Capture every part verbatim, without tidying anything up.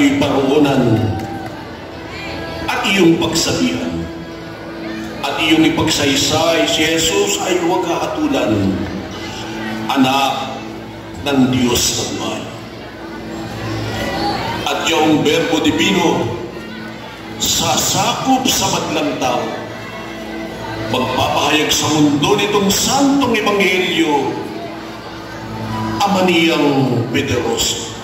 tayo'y paroonan at iyong pagsabihan at iyong ipagsaysay si Jesus ay huwag hahatulan, anak ng Diyos na buhay. At iyong Berbo Divino sasakop sa madlang tao, magpapahayag sa mundo nitong santong ebanghelyo, Ama niyang Pederoso.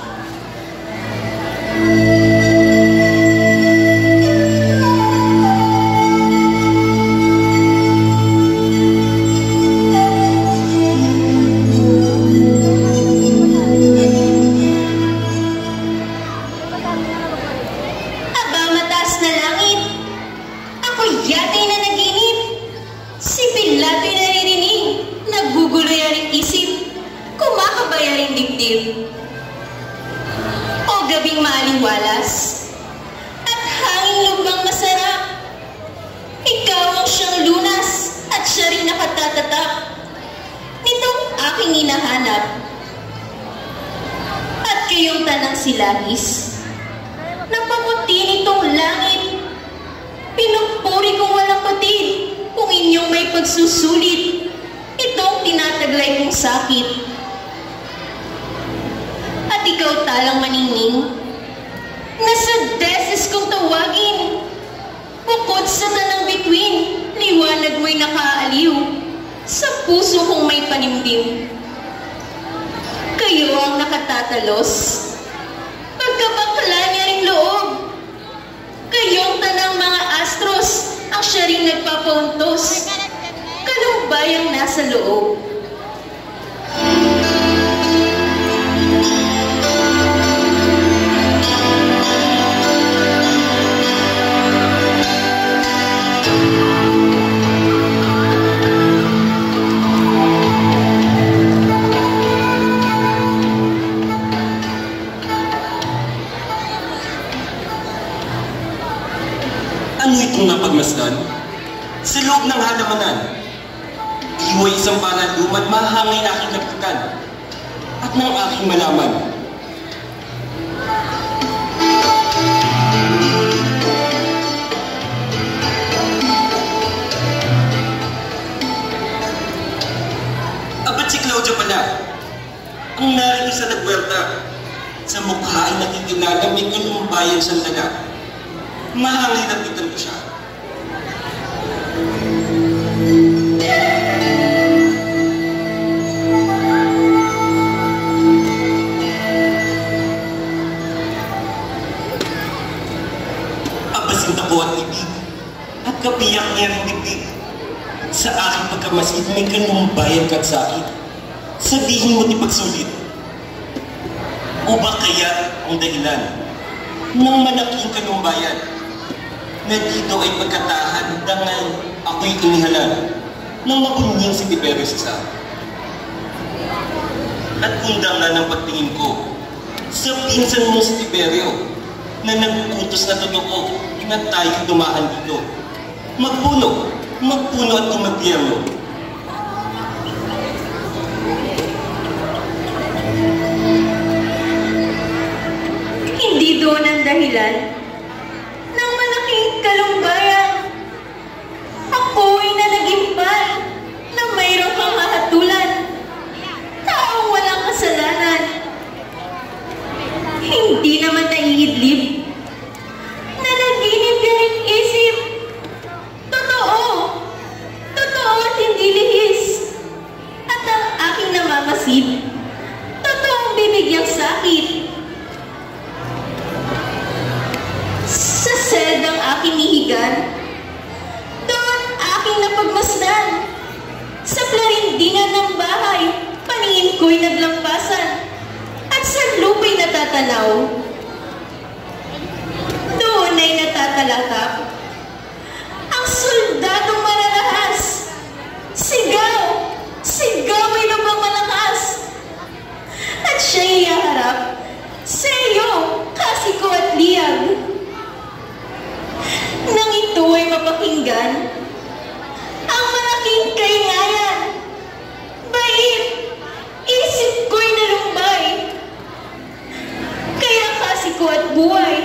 buhay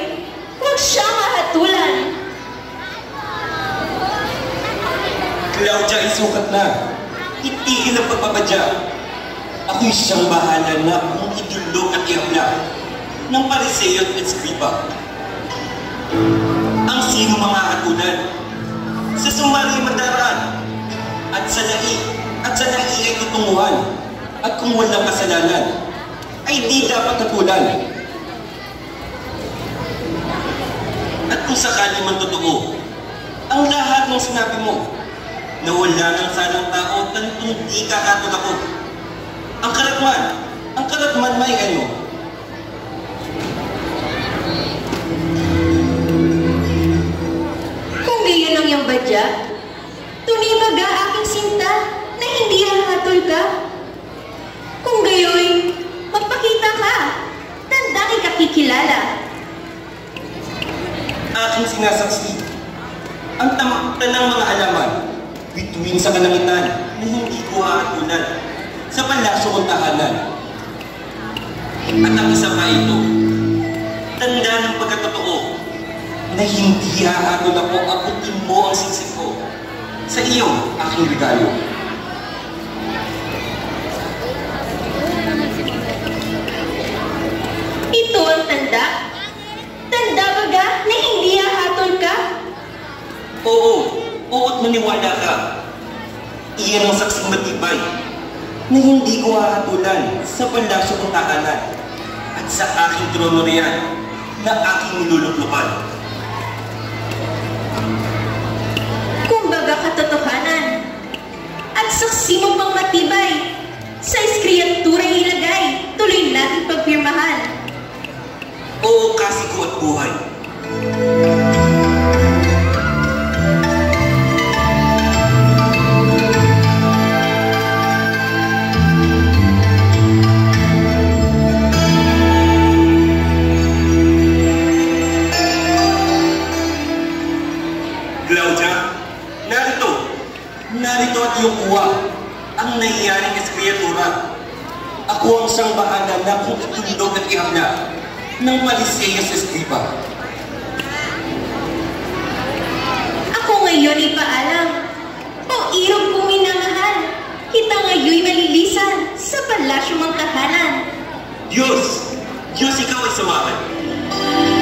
Claudia ay sukat na. Itigil ang pagpapadya. Ako'y siyang bahala na kung itulog at ihabla ng Pariseo at Eskriba. Ang sino mga katulad sa sumari madaraan at sa nai at sa nai ay tutunguhan at kung walang kasalanan ay di dapat hatulan. At kung sakali man totoo ang lahat ng sinabi mo na wala ng sanang tao tantong di kakatulad ako. Ang karatman, ang karatman may ano. Kung gayon ang iyong badya, tunay baga aking sinta na hindi hahatol ka. Kung gayoy, magpakita ka, tandang ikakikilala. Aking sinasaksi, ang tanang mga alaman, bituin sa kalangitan na hindi ko hahatulan sa palasyo kong tahanan. At ang isa pa ito, tanda ng pagkatotoo na hindi hahatol ako, abutin mo ang siksik ko sa iyo, aking regalo. Ito ang tanda? Tanda baga na hindi hahatol ka? Oo, oo't maniwala ka. Iyan ang saksing matibay na hindi ko hahatulan sa palasyo kong tahanan at sa aking trono riyan na aking niluluklukan. Kumbaga katotohanan at saksi mo pang matibay sa iskriyaturang ilagay, tuloy natin pagpirmahan. Oo, kasi ko at buhay. Claudia, narito, narito at iyong kuha ang naiyaring eskriyatura. Ako ang siyang bahala na kung itulog at ihabla ng Pariseo sa Eskriba. Ako ngayon ay paalam, o irog kong minamahal, kita ngayoy malilisan sa palasyo mong tahanan. Diyos! Diyos, ikaw ay samahan.